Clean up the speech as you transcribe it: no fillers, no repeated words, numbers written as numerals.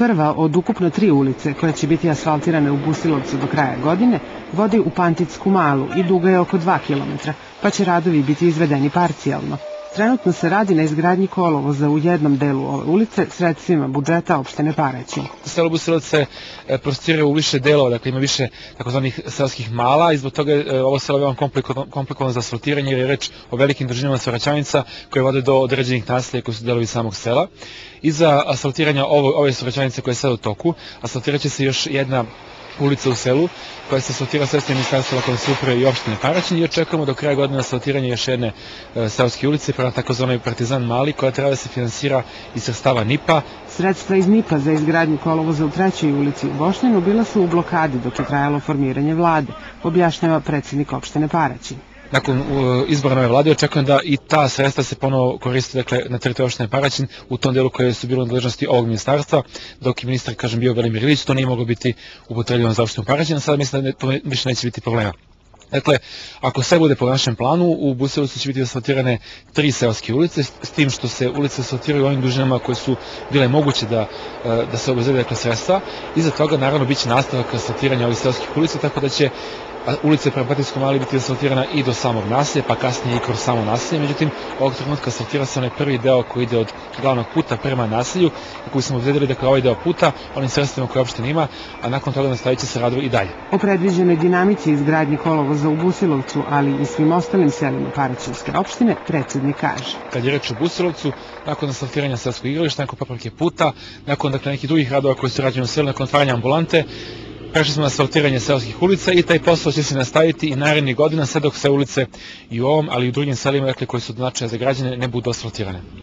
Prva od ukupno 3 ulice koje će biti asfaltirane u Busilovcu do kraja godine vodi u Panticku Malu i duga je oko 2 km, pa će radovi biti izvedeni parcijalno. Trenutno se radi na izgradnji kolovoza u jednom delu ove ulice sredstvima budžeta opštine Paraćin. Selo Busilovac se prostiruje u više delova, dakle ima više takozvanih selskih mala i zbog toga je ovo selo veoma komplikovano za asfaltiranje jer je reč o velikim dužinama saobraćajnica koje vode do određenih naselja koji su delovi samog sela. Iza asfaltiranja ove saobraćajnice koje je sada u toku, asfaltirat će se još jedna ulica u selu koja se asfaltira sredstvima Ministarstva lokalne samouprave i opštine Paraćin i očekujemo do kraja godine asfaltiranje još jedne seoske ulice prema takozvanoj Partizan Mali koja treba da se finansira iz sredstava NIP-a. Sredstva iz NIP-a za izgradnju kolovoza u 3. ulici u Bošnjanu bila su u blokadi dok je trajalo formiranje vlade, objašnjava predsjednik opštine Paraćin. Nakon izbora nove vlade očekujem da i ta sredstva se ponovo koriste na teritoriju opštine Paraćin u tom delu koje su bilo u nadležnosti ovog ministarstva, dok je ministar, bio Velimir Ilić, to nije moglo biti upotrebljeno za opštinu Paraćin, a sada mislim da to više neće biti problema. Dakle, ako sve bude po našem planu, u Busilovcu će biti asfaltirane 3 seoske ulice, s tim što se ulice asfaltiraju ovim dužinama koje su bile moguće da se obezbede sredstva. Iza toga, naravno, biće nastavak asfaltiranja ovih seoskih ulica, tako da će ulica prema Pantickom Mali biti asfaltirana i do samog naselja, pa kasnije i kroz samo naselje. Međutim, ovog trenutka asfaltira se onaj prvi deo koji ide od glavnog puta prema naselju, koji smo obezbedili ovaj deo puta, onim sredstvima koje opština ima, a nakon toga nastavit će se radovi i dalje. O predviđenoj dinamici izgradnje kolovoza u Busilovcu, ali i svim ostalim selima Paraćinske opštine, predsjednik kaže. Kad je reč o Busilovcu, nakon asfaltiranja selskog igrališta, nakon popravke puta, nakon nekih drugih radova koji su rađeni u selu, nakon otvaranja ambulante, prešli smo na asfaltiranje seoskih ulica i taj posao će se nastaviti i narednih godina sve dok se ulice i u ovom, ali i u drugim selima koji su od značaja za građane ne budu asfaltirane.